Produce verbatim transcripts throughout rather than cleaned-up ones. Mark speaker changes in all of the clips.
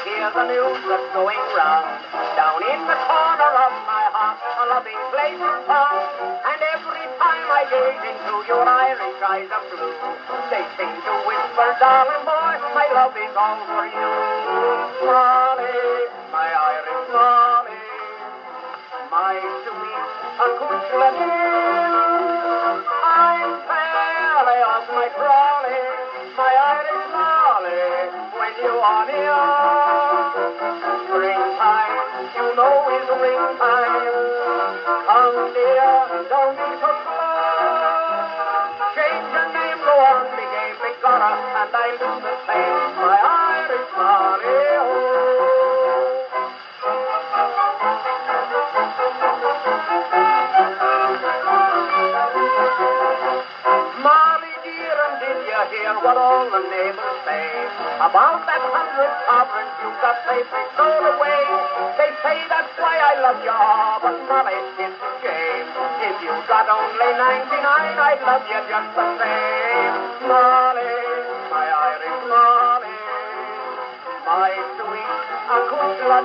Speaker 1: hear the news that's going round. Down in the corner of my heart, a loving place is found. And every time I gaze into your Irish eyes of blue, they seem to whisper, darling boy, my love is all for you. Molly, my Irish Molly, my sweet Acushla. I'm fairly off my trolley, my Irish Molly, when you are near. Springtime, you know is springtime. Come dear, don't be so slow. Change your name, go on, big A, big Gora, and I'll do the same, my Irish Molly, oh. Hear what all the neighbors say about that hundred sovereigns you got safely stowed away. They say that's why I love you, but Molly, it's a shame. If you got only ninety-nine, I'd love you just the same. Molly, my Irish Molly, my sweet Acushla.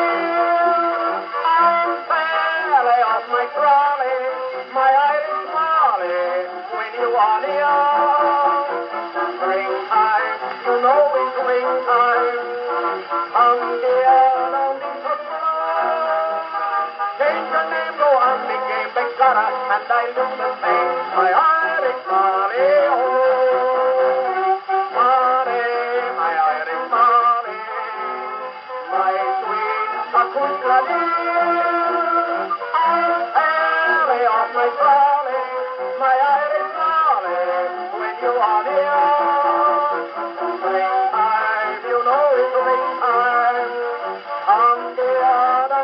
Speaker 1: I'm fairly off my trolley, my Irish Molly, when you are near. Springtime, you know it's springtime. Come dear, don't be so slow. Change your name, go on, big game, big Gora, and I'll do the same, my Irish Molly, oh. Molly, my Irish Molly, my sweet Acushla. I'm fairly off my trolley, my Irish Molly, when you are near.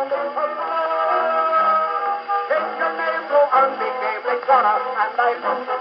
Speaker 1: And I